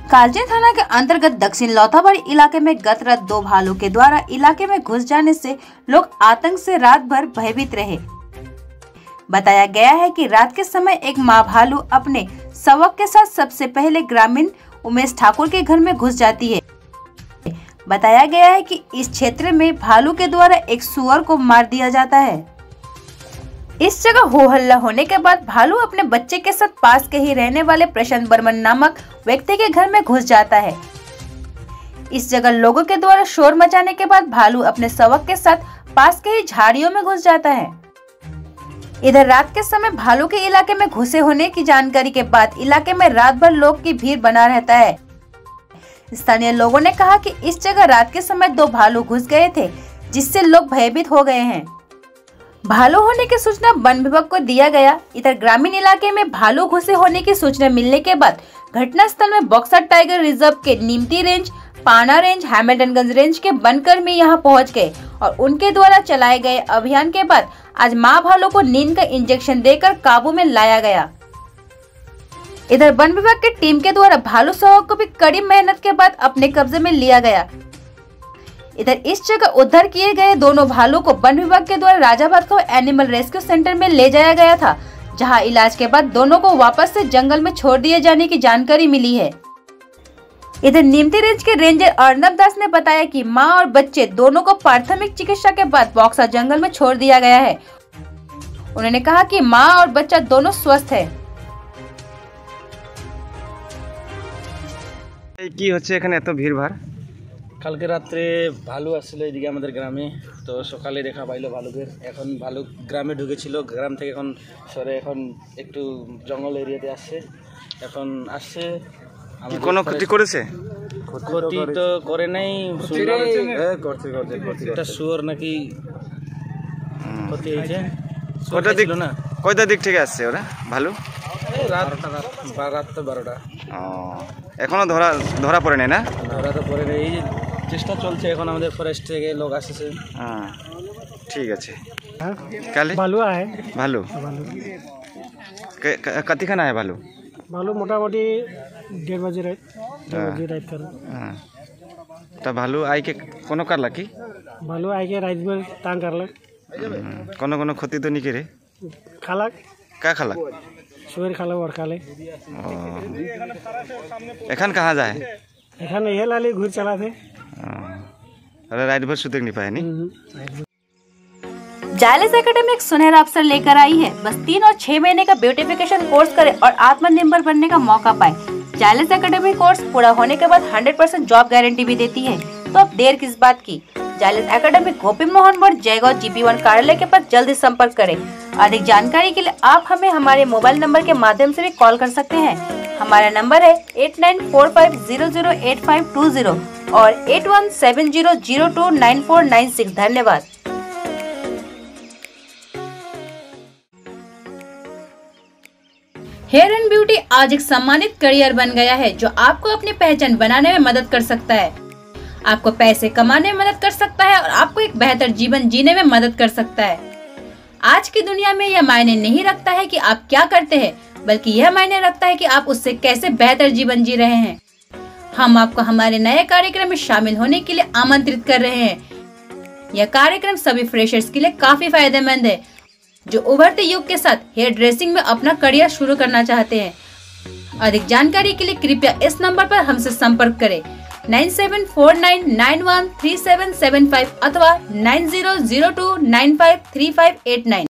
कालचिनी थाना के अंतर्गत दक्षिण लौथाबाड़ी इलाके में गत रात 2 भालू के द्वारा इलाके में घुस जाने से लोग आतंक से रात भर भयभीत रहे। बताया गया है कि रात के समय एक मां भालू अपने सवक के साथ सबसे पहले ग्रामीण उमेश ठाकुर के घर में घुस जाती है। बताया गया है कि इस क्षेत्र में भालू के द्वारा एक सुअर को मार दिया जाता है। इस जगह हो हल्ला होने के बाद भालू अपने बच्चे के साथ पास के ही रहने वाले प्रशांत बर्मन नामक व्यक्ति के घर में घुस जाता है। इस जगह लोगों के द्वारा शोर मचाने के बाद भालू अपने सवक के साथ पास के ही झाड़ियों में घुस जाता है। इधर रात के समय भालू के इलाके में घुसे होने की जानकारी के बाद इलाके में रात भर लोग की भीड़ बना रहता है। स्थानीय लोगों ने कहा कि इस जगह रात के समय 2 भालू घुस गए थे, जिससे लोग भयभीत हो गए हैं। भालू होने की सूचना वन विभाग को दिया गया। इधर ग्रामीण इलाके में भालू घुसे होने की सूचना मिलने के बाद घटनास्थल में बॉक्सर टाइगर रिजर्व के Nimati range, Pana range, Hamiltonganj range के वनकर्मी यहां पहुंच गए और उनके द्वारा चलाए गए अभियान के बाद आज मां भालू को नींद का इंजेक्शन देकर काबू में लाया गया। इधर वन विभाग की टीम के द्वारा भालू सवक को भी कड़ी मेहनत के बाद अपने कब्जे में लिया गया। इधर इस जगह उद्धार किए गए दोनों भालू को वन विभाग के द्वारा राजाभातखाव एनिमल रेस्क्यू सेंटर में ले जाया गया था, जहां इलाज के बाद दोनों को वापस से जंगल में छोड़ दिए जाने की जानकारी मिली है। इधर नीमती रेंज के रेंजर अर्नब दास ने बताया कि मां और बच्चे दोनों को प्राथमिक चिकित्सा के बाद बॉक्सर जंगल में छोड़ दिया गया है। उन्होंने कहा कि मां और बच्चा दोनों स्वस्थ है। কি হচ্ছে এখানে এত ভিড় ভাড়? কালকে রাত্রে ভালু আসছিল এদিকে আমাদের গ্রামে, তো সকালে দেখা পাইলো ভালুকে। এখন ভালু গ্রামে ঢুকেছিল, গ্রাম থেকে এখন সরে এখন একটু জঙ্গল এরিয়াতে আসছে। এখন আসছে। কোনো ক্ষতি করেছে? ক্ষতি তো করে নাই, একটা শুয়োর নাকি ক্ষতি হয়েছে। কয়টা দিক থেকে আসছে ওরা ভালু? রাত তো 12টা। এখনো ধরা পড়ে নাই না? ধরা তো পড়ে নেই, চেষ্টা চলছে। এখন আমাদের ফরেস্ট থেকে লোক আসছে। ঠিক আছে। কালে ভালু আয় ভালু कतिखाना है भालू? भालू मोटामोटी 1:30 बजे रात कर। तो भालू आई के कोनो करला की? भालू आई के रात भर तांग करला। कोनो कोनो क्षति तो नहीं करे? खालक का खालक? सुअर खाला और खाले। एखन कहाँ जाए? एखन ये लाली घूर चला थे। अरे रात भर सुतक नहीं पाए नहीं? जायलेस एकेडमी एक सुनहरा अवसर लेकर आई है। बस 3 और 6 महीने का ब्यूटिफिकेशन कोर्स करें और आत्मनिर्भर बनने का मौका पाए। जायलेस एकेडमी कोर्स पूरा होने के बाद 100% जॉब गारंटी भी देती है, तो अब देर किस बात की। जायलेस एकेडमी गोपी मोहन मोड़, जयगांव GP1 कार्यालय के पास जल्दी संपर्क करें। अधिक जानकारी के लिए आप हमें हमारे मोबाइल नंबर के माध्यम से भी कॉल कर सकते हैं। हमारा नंबर है 8945008520 और 8170029496। धन्यवाद। हेयर एंड ब्यूटी आज एक सम्मानित करियर बन गया है, जो आपको अपनी पहचान बनाने में मदद कर सकता है, आपको पैसे कमाने में मदद कर सकता है और आपको एक बेहतर जीवन जीने में मदद कर सकता है। आज की दुनिया में यह मायने नहीं रखता है कि आप क्या करते हैं, बल्कि यह मायने रखता है कि आप उससे कैसे बेहतर जीवन जी रहे हैं। हम आपको हमारे नए कार्यक्रम में शामिल होने के लिए आमंत्रित कर रहे हैं। यह कार्यक्रम सभी फ्रेशर्स के लिए काफी फायदेमंद है, जो उभरते युग के साथ हेयर ड्रेसिंग में अपना करियर शुरू करना चाहते हैं। अधिक जानकारी के लिए कृपया इस नंबर पर हमसे संपर्क करें 9749913775 अथवा 9002953589।